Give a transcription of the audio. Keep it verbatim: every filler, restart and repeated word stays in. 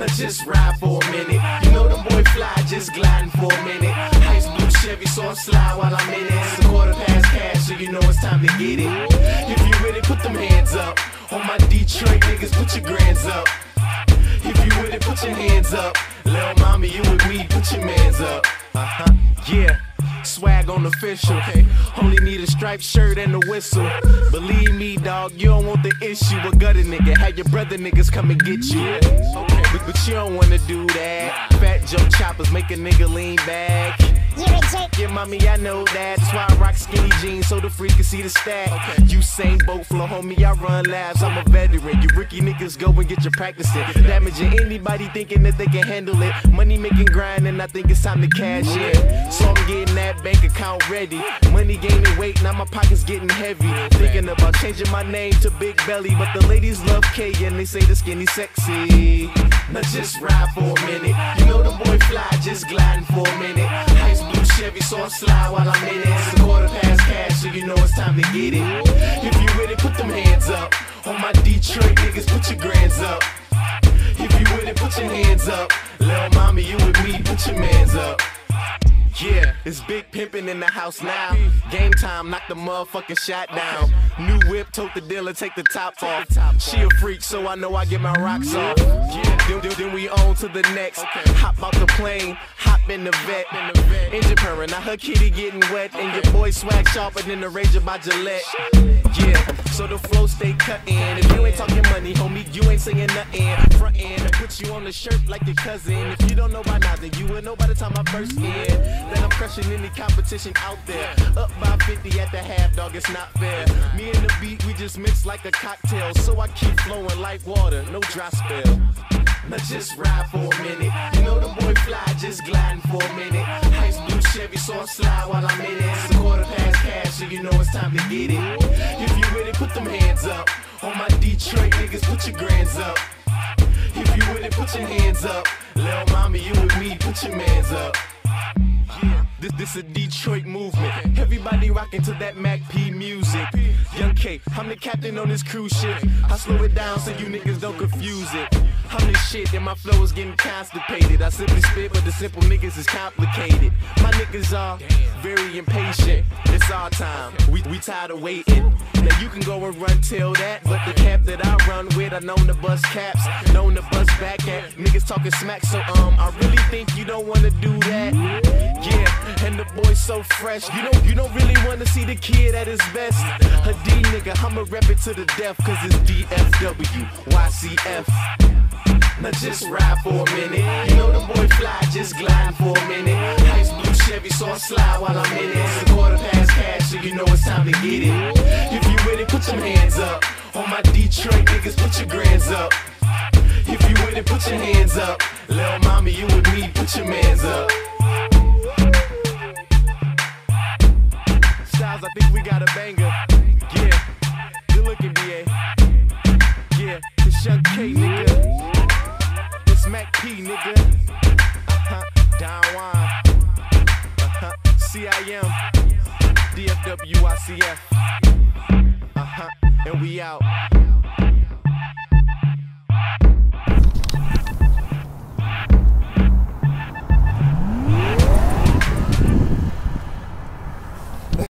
Now just ride for a minute. You know the boy fly, just gliding for a minute. Ice blue Chevy, so I slide while I'm in it. It's a quarter past cash, so you know it's time to get it. If you with it, put them hands up. All my Detroit niggas, put your grands up. If you with it, put your hands up. Lil' mama, you with me, put your mans up. Uh-huh, yeah. Swag on official, okay. Only need a striped shirt and a whistle. Believe me, dog, you don't want the issue. A gutter nigga, have your brother niggas come and get you. Okay, but, but you don't wanna do that. Fat Joe choppers make a nigga lean back. Yeah, mommy, I know that. That's why I rock skinny jeans so the freak can see the stack. Okay. Usain Bolt flow, homie, I run laps. I'm a veteran. You rookie niggas go and get your practice in. Damaging anybody thinking that they can handle it. Money making grind, and I think it's time to cash in. So I'm getting that bank account ready. Money gaining weight, now my pockets getting heavy. Thinking about changing my name to Big Belly, but the ladies love K and they say the skinny sexy. Now just ride for a minute. You know the boy fly, just gliding for a minute. Ice blue Chevy, so I slide while I'm in it. It's a quarter past cash, so you know it's time to get it. If you with it, put them hands up. All my Detroit niggas, put your grands up. If you with it, put your hands up. Lil' mama, you with me, put your mans up. Yeah, it's big pimpin' in the house now. Game time, knock the motherfucking shot down. New whip, tote the dealer, take the top off. She a freak, so I know I get my rocks off. Yeah, then, then, then we on to the next. Hop out the plane, hop in the vet. Engine purring, now her kitty getting wet. And your boy swag sharper than the Ranger by Gillette. Yeah, so the flow stay cuttin'. If you ain't talking money, homie, you ain't saying nothing. Front end, I put you on the shirt like your cousin. If you don't know by now, then you will know by the time I burst in. Then I'm crushing any competition out there. Up by fifty at the half, dog, it's not fair. Me and the beat, we just mix like a cocktail. So I keep flowing like water, no dry spell. Now just ride for a minute. You know the boy fly, just gliding for a minute. Ice blue Chevy, so I slide while I'm in it. It's a quarter past cash, so you know it's time to get it. If you with it, put them hands up. All my Detroit niggas, put your grands up. If you with it, put your hands up. Lil' mama, you with me, put your mans up. Yeah, this this a Detroit movement. Everybody rockin' to that Mac P music. Young K, I'm the captain on this cruise ship. I slow it down so you niggas don't confuse it. I'm the shit and my flow is getting constipated. I simply spit, but the simple niggas is complicated. My niggas are very impatient. It's our time. We we tired of waiting. Now you can go and run till that, but the cap that I run with, I known to bust caps, known to bust back at niggas talking smack. So um, I really think you don't wanna do that. Yeah, and the boy's so fresh. You don't you don't really wanna see the kid at his best. A D nigga, I'ma rep it to the death, cause it's D F W Y C F. Now just ride for a minute. You know the boy fly, just gliding for a minute. Ice blue Chevy, so I slide while I'm in it. It's a quarter past cash, so you know it's time to get it. If you with it, put your hands up. All my Detroit niggas, put your grands up. If you with it, put your hands up. Lil' mama, you with me, put your mans up. Styles, I think we got a banger. Yeah, good looking, D A. Yeah, it's Young K, nigga. It's Mac P, nigga. Uh-huh, Don Juan. Uh-huh, C I M. D F W I C F. Uh-huh, and we out.